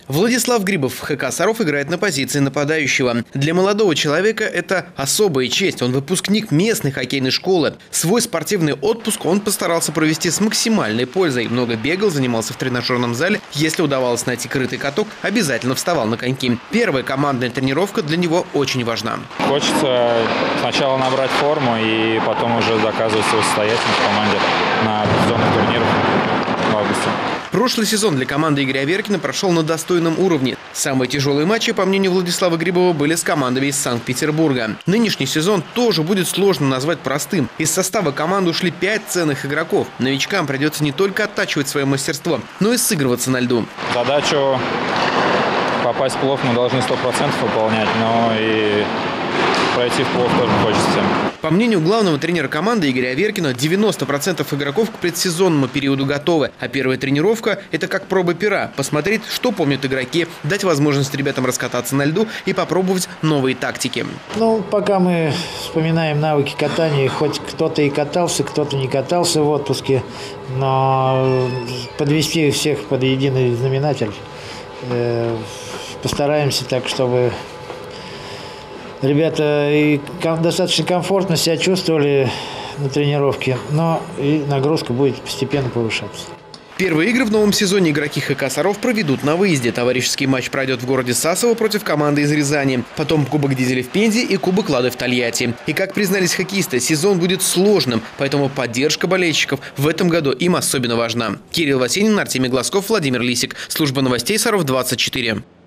Владислав Грибов в ХК «Саров» играет на позиции нападающего. Для молодого человека это особая честь. Он выпускник местной хоккейной школы. Свой спортивный отпуск он постарался провести с максимальной пользой. Много бегал, занимался в тренажерном зале. Если удавалось найти крытый каток, обязательно вставал на коньки. Первая командная тренировка для него очень важна. Хочется сначала набрать форму и потом уже доказывать свою состоятельность в команде на сезонных турнирах в августе. Прошлый сезон для команды Игоря Аверкина прошел на достойном уровне. Самые тяжелые матчи, по мнению Владислава Грибова, были с командами из Санкт-Петербурга. Нынешний сезон тоже будет сложно назвать простым. Из состава команды ушли 5 ценных игроков. Новичкам придется не только оттачивать свое мастерство, но и сыгрываться на льду. Задачу попасть в плей-офф мы должны 100% выполнять, но и пройти в плей-офф тоже хочется. По мнению главного тренера команды Игоря Аверкина, 90% игроков к предсезонному периоду готовы. А первая тренировка – это как проба пера. Посмотреть, что помнят игроки, дать возможность ребятам раскататься на льду и попробовать новые тактики. Пока мы вспоминаем навыки катания, хоть кто-то и катался, кто-то не катался в отпуске, но подвести всех под единый знаменатель. Постараемся так, чтобы ребята и достаточно комфортно себя чувствовали на тренировке, но и нагрузка будет постепенно повышаться. Первые игры в новом сезоне игроки ХК «Саров» проведут на выезде. Товарищеский матч пройдет в городе Сасово против команды из Рязани. Потом Кубок Дизеля в Пензе и Кубок Лады в Тольятти. И, как признались хоккеисты, сезон будет сложным, поэтому поддержка болельщиков в этом году им особенно важна. Кирилл Васенин, Артемий Глазков, Владимир Лисик. Служба новостей «Саров 24».